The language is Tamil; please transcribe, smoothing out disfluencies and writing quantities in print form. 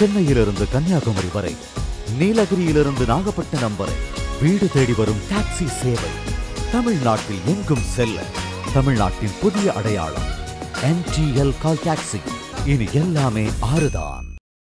சென்னையிலிருந்து கன்னியாகுமரி வரை, நீலகிரியிலிருந்து நாகப்பட்டினம் வரை வீடு தேடி வரும் டாக்ஸி சேவை. தமிழ்நாட்டில் எங்கும் செல்ல தமிழ்நாட்டின் புதிய அடையாளம் NTL கால் டாக்ஸி. இனி எல்லாமே ஆறுதான்.